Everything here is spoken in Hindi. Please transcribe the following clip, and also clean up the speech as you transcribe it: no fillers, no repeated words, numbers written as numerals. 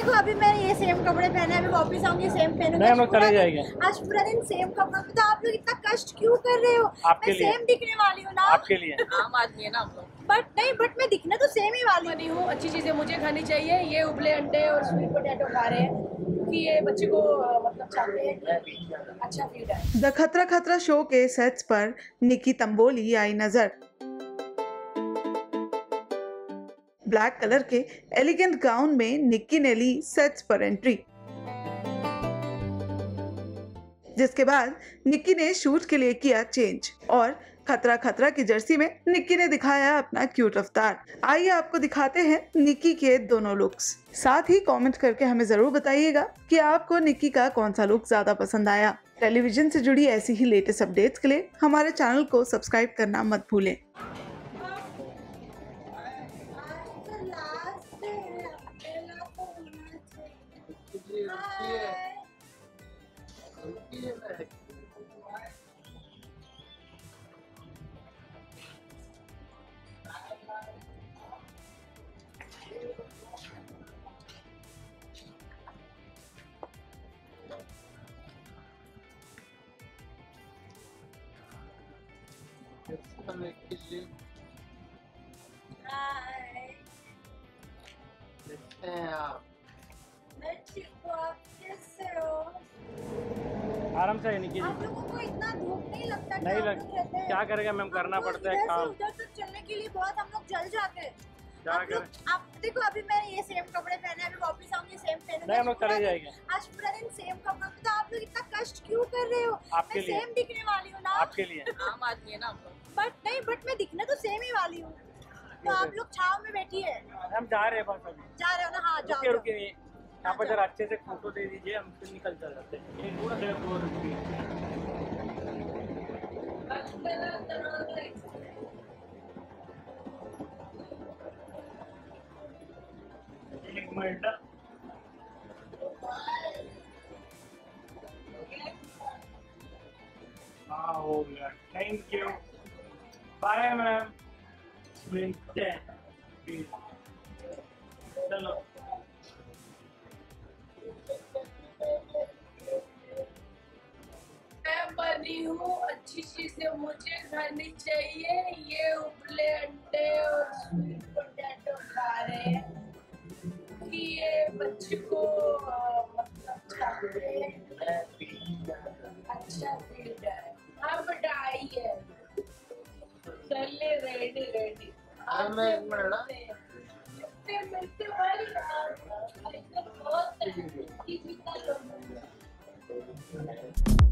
देखो अभी मैं ये सेम कपड़े पहने, अभी वापस आऊंगी सेम पहनूंगी। हम लोग चले जाएंगे आज पूरा दिन सेम कपड़ों में, तो आप लोग इतना कष्ट क्यों कर रहे हो? आपके मैं लिए, सेम दिखने वाली हूँ ना। आपके लिए आम आदमी है ना हम लोग। बट मैं दिखने तो सेम ही वाली बनी हूँ, अच्छी चीजें मुझे खानी चाहिए। ये उबले अंडे और स्वीट पोटैटो खा रहे हैं क्योंकि ये बच्चे को मतलब चाहते हैं कि अच्छा फीड है। द खतरा खतरा शो के सेट्स पर निकी तंबोली आई नजर। ब्लैक कलर के एलिगेंट गाउन में निक्की ने ली सेट्स पर एंट्री, जिसके बाद निक्की ने शूट के लिए किया चेंज और खतरा खतरा की जर्सी में निक्की ने दिखाया अपना क्यूट अवतार। आइए आपको दिखाते हैं निक्की के दोनों लुक्स। साथ ही कमेंट करके हमें जरूर बताइएगा कि आपको निक्की का कौन सा लुक ज्यादा पसंद आया। टेलीविजन से जुड़ी ऐसी ही लेटेस्ट अपडेट्स के लिए हमारे चैनल को सब्सक्राइब करना मत भूलें। आराम से निकी आप लोगों को इतना धूप नहीं लगता? नहीं लग, क्या करेगा मैम, करना पड़ता है काम। उधर तक चलने के लिए बहुत हम लोग जल जाते हैं। क्या करें? आप देखो अभी मैं ये सेम कपड़े पहने, अभी वापस आऊंगी सेम पहनूंगी। हम लोग चले जाएंगे आज पूरा दिन सेम कपड़ों में, तो आप लोग इतना कष्ट क्यों कर रहे हो? आपके मैं लिए, सेम दिखने वाली हूँ ना। आपके लिए आम आदमी है ना हम लोग। बट मैं दिखने तो सेम ही वाली हूँ। तो आप लोग छाव में बैठी है। हम जा रहे हैं बस अभी। जा रहे हो ना? हाँ रुकिए जाओ। रुकिए, यहाँ पर जरा अच्छे से फोटो दे दीजिए, हम फिर निकल चल जाते हैं। एक मिनट, हाँ हो गया, थैंक यू, बाय मैम, मिलते हैं प्लीज, चलो। मैं बनी हूँ, अच्छी चीजें मुझे खानी चाहिए। ये उबले अंडे और स्वीट पोटैटो खा रहे हैं कि ये बच्चे को मतलब चाहते हैं अच्छा फीड है। हाँ बेटा आई है, चलिए रेडी रेडी। मिलते भाई बहुत